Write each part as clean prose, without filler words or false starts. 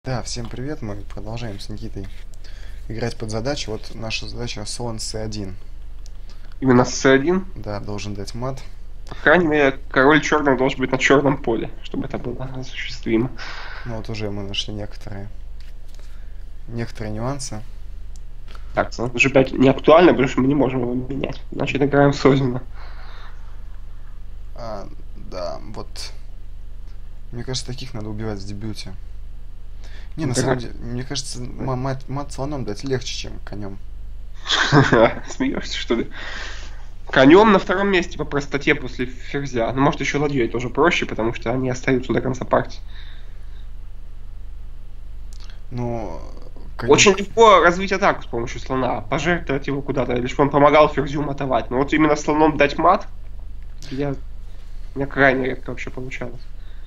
Да, всем привет, мы продолжаем с Никитой играть под задачу. Вот наша задача слон c1. Именно с C1. Да, должен дать мат. По крайней мере, король черный должен быть на черном поле, чтобы это было осуществимо. Ну вот уже мы нашли некоторые нюансы. Так, G5 не актуально, потому что мы не можем его менять. Значит, играем сознанно. Да, вот. Мне кажется, таких надо убивать в дебюте. Не, на самом Играть. деле, мне кажется, мат слоном дать легче, чем конем. Смеешься, что ли? Конем на втором месте по простоте после ферзя. Ну, может, еще ладьей тоже проще, потому что они остаются до конца партии. Но конем... Очень легко развить атаку с помощью слона, пожертвовать его куда-то, лишь бы он помогал ферзю матовать. Но вот именно слоном дать мат, у меня крайне редко вообще получалось.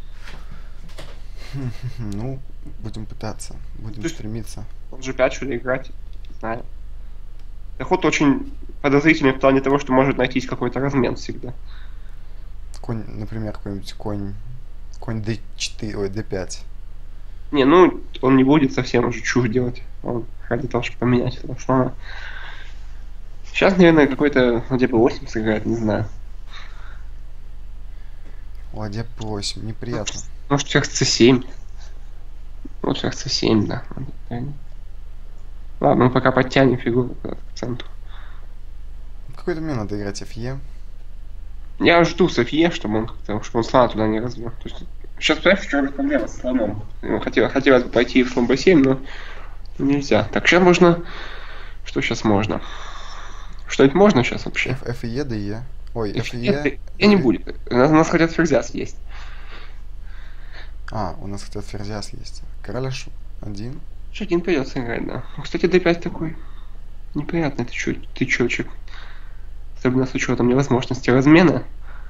Ну, будем пытаться, будем стремиться. G5 что ли играть, не знаю. Ход очень подозрительный в плане того, что может найтись какой-то размен всегда. Конь, например, какой-нибудь конь d4, ой, d5. Не, ну, он не будет совсем уже чушь делать. Он ради того, чтобы поменять это слона. Сейчас, наверное, какой-то ладья b8 сыграет, не знаю. Ладья p8, неприятно. Может, ферзь c7. Вот ферзь c7, да. Ладно, мы пока подтянем фигуру к центру. Какой-то мне надо играть fe. Я жду Софье, чтобы он слона туда не развел. То есть, сейчас, понимаешь, в чем проблема с слоном? Хотелось бы пойти в слон b7, но нельзя. Так, сейчас можно... Что сейчас можно? Что-нибудь можно сейчас вообще? Fe, de. Ой, fe... Я не будет. Нас хотят ферзя съесть. У нас хотят ферзя съесть. Король h1. H1 придется играть, да. Кстати, d5 такой неприятный тычочек. Особенно с учетом невозможности размена.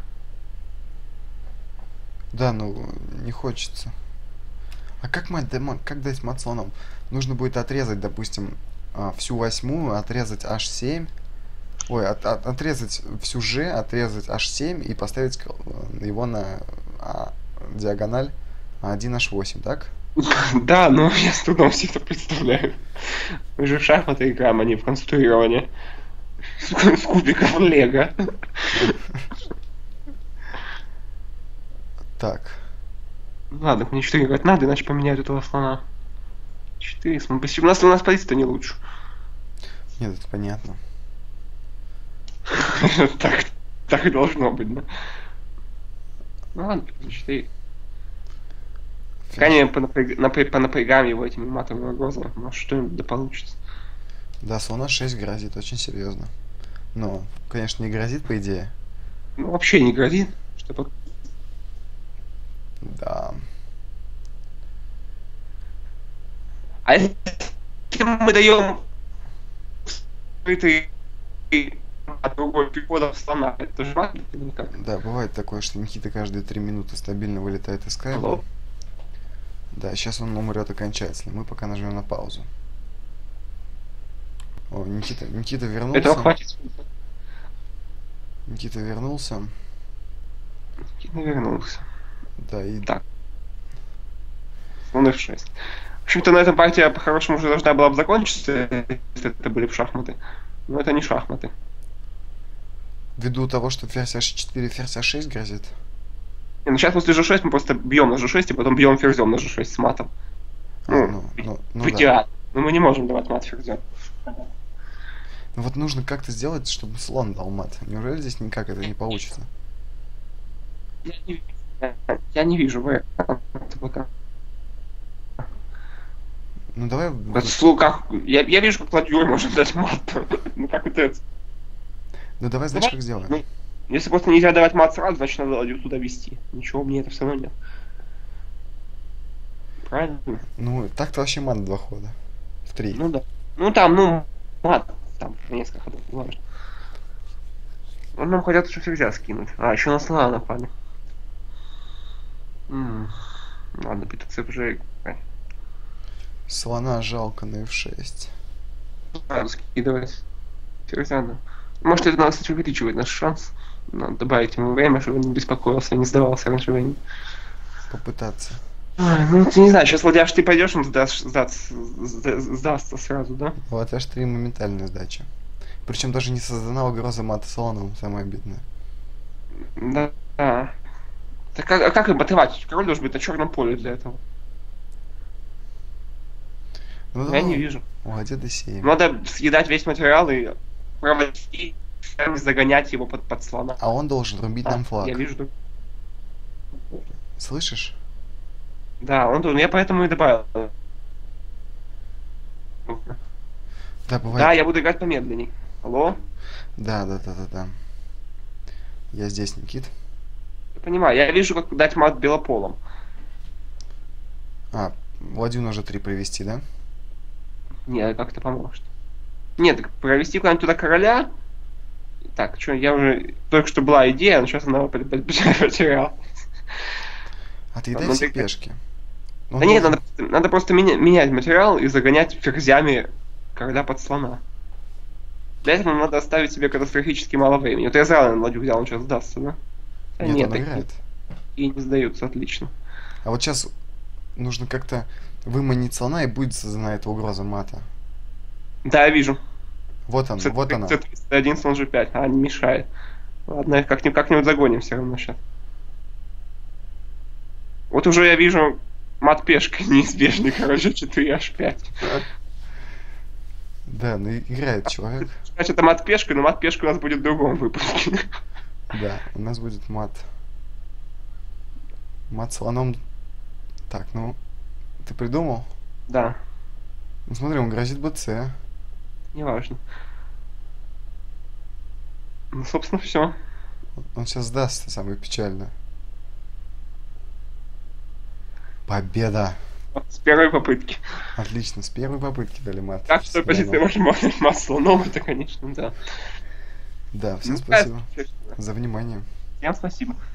Да, ну, не хочется. А как дать мат слоном? Нужно будет отрезать, допустим, всю восьмую, отрезать h7. Ой, отрезать всю g, отрезать h7 и поставить его на диагональ 1h8, так? Да, но я с трудом себе это представляю. Мы же в шахматы играем, а не в конструирование. С кубиков лего. Так. Ладно, мне 4 играть надо, иначе поменяют этого слона. 4, у нас позиция не лучше. Нет, это понятно. Так и должно быть, да. Ну ладно, 4. Крайне понапрягаем его этими матовыми угрозами, может что-нибудь да получится. Да, слона 6 грозит, очень серьезно. Но, конечно, не грозит, по идее. Ну, вообще не грозит. Чтобы... Да. А если мы даем скрытый от другой перехода слона, это же мат или никак? Да, бывает такое, что Никита каждые 3 минуты стабильно вылетает из скайпа. Алло? Да, сейчас он умрет окончательно. Мы пока нажмем на паузу. О, Никита вернулся. Этого хватит. Никита вернулся. Никита вернулся. Да, и... Так. Слон f6. В общем-то, на этом партия по-хорошему уже должна была бы закончиться, если это были бы шахматы. Но это не шахматы. Ввиду того, что ферзь h4, ферзь h6 грозит. Не, ну сейчас после g6 мы просто бьем на g6, и потом бьем ферзем на g6 с матом. Ну да. Но мы не можем давать мат ферзем. Ну вот нужно как-то сделать, чтобы слон дал мат. Неужели здесь никак это не получится? Я не вижу варианта пока. Ну давай... Я вижу, как ладьей можно дать мат. Ну как это? Ну давай, знаешь, как сделаем? Ну, если просто нельзя давать мат сразу, значит надо ладью туда вести. Ничего, мне это все равно нет. Правильно? Ну, так-то вообще мат 2 хода. В 3. Ну да. Ну там, мат. Там несколько ходов, не важно. Ну, нам хотят еще ферзя скинуть. Еще на слона напали. Ладно, ПТЦ играть. Слона жалко на f6. Скидывать ферзя, да. Может, это нас, кстати, увеличивает наш шанс. Надо добавить ему время, чтобы он не беспокоился, не сдавался раньше времени. Попытаться. Ой, ну, ты не знаю, сейчас ладья, ты пойдешь, он сдастся сразу, да? Вот h3 моментальная сдача. Причем даже не создана угроза мата слоном, самое обидное. Да. Да. Так а как им отрывать? Король должен быть на черном поле для этого. Ну Я да, не вижу. ладья d7. Надо съедать весь материал и проводить, загонять его под слона. А он должен рубить нам флаг. Я вижу. Слышишь? Да, он должен. Я поэтому и добавил. Да, бывает. Да, я буду играть помедленней. Алло? Да. Я здесь, Никит. Я понимаю, я вижу, как дать мат белополом. А, ладью нужно 3 привести, да? Нет, как это поможет? Нет, так провести куда-нибудь туда короля. Так, что, я уже... Только что была идея, но сейчас она потерял. Отъедай Ну, все ты- пешки. Он Да нет, должен- надо просто менять материал и загонять ферзями короля под слона. Для этого надо оставить себе катастрофически мало времени. Вот я зря ладью взял, он сейчас сдастся, да? Да Нет, он такие- играет. И не сдаются, отлично. А вот сейчас нужно как-то выманить слона, и будет создана эта угроза мата. Да, я вижу. Вот он, вот она. C31, слон G5. А, не мешает. Ладно, как-нибудь загоним все равно сейчас. Вот уже я вижу мат пешкой неизбежный, короче, 4 H5. Да, ну играет человек. Значит, это мат пешкой, но мат пешкой у нас будет в другом выпуске. Да, у нас будет мат. Мат слоном. Так, ну, ты придумал? Да, Ну смотри, он грозит БЦ. неважно. Ну, собственно, все. Он сейчас сдастся, самое печальное. Победа! С первой попытки. Отлично, с первой попытки дали мат. Так что позиция можно мат слоном, это, конечно, да. Да, всем Ну, спасибо да, за внимание. Всем спасибо.